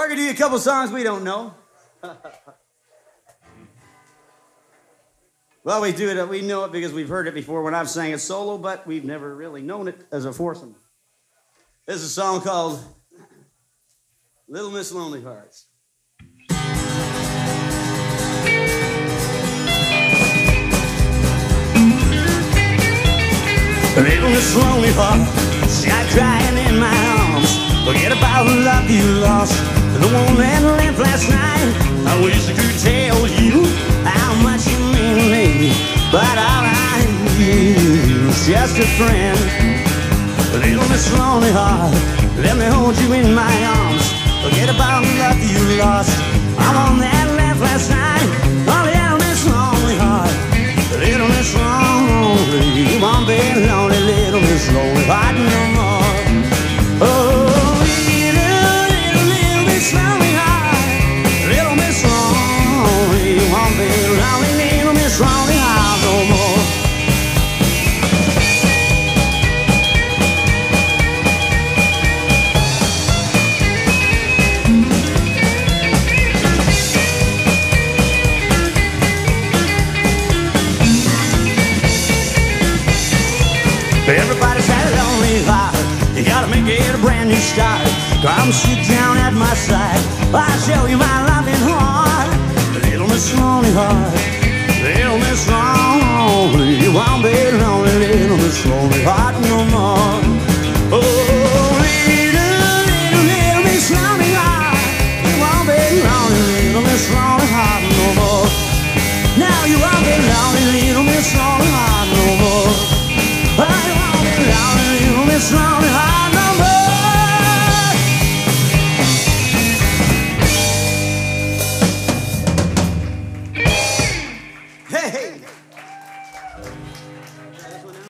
We're gonna do a couple songs we don't know. Well, we do it. We know it because we've heard it before when I've sang it solo, but we've never really known it as a foursome. This is a song called Little Miss Lonely Hearts. Little Miss Lonely Heart, sat crying in my arms. Forget about the love you lost, the one that left last night. I wish I could tell you how much you mean to me, but all I need is just a friend. Little Miss Lonely Heart, let me hold you in my arms. Forget about the love you lost, the one that left last night. Oh, little Miss Lonely Heart, little Miss Lonely, you won't be lonely, little Miss Lonely Heart no more. Oh, little Miss Lonely Heart, little Miss Lonely, you won't be lonely, little Miss Lonely Heart no more. Everybody's had a lonely heart. You gotta make it a brand new start. Come sit down at my side, I'll show you my loving heart. Little Miss Lonely Heart, little Miss Lonely, you won't be lonely, little Miss Lonely Heart no more. Oh, little Miss Lonely Heart, you won't be lonely, little Miss Lonely Heart no more. Now you won't be lonely, little Miss Lonely Heart no more. I won't be lonely, little Miss Lonely Heart no more. Hey!